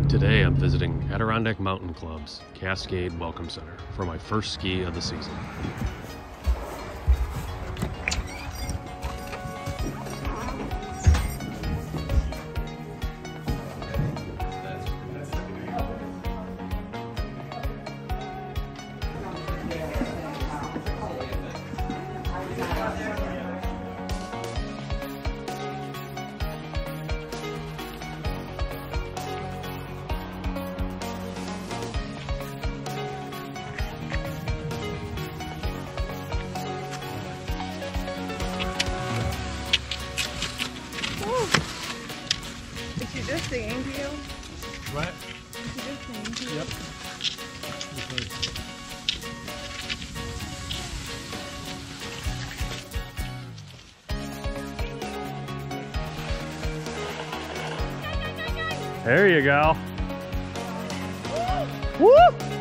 Today I'm visiting Adirondack Mountain Club's Cascade Welcome Center for my first ski of the season. Is she just singing to you? What? Is she just singing to you? Yep. There you go. Woo!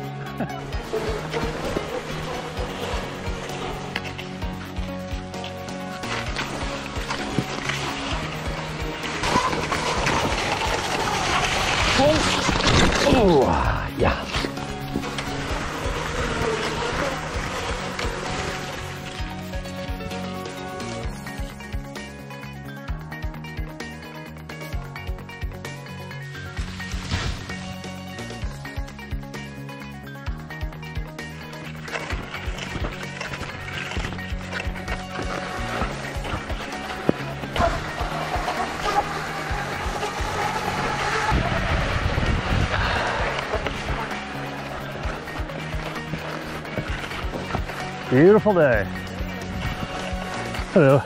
Oh, yeah. Beautiful day. Hello.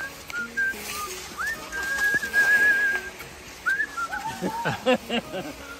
Right here. I don't know what happened.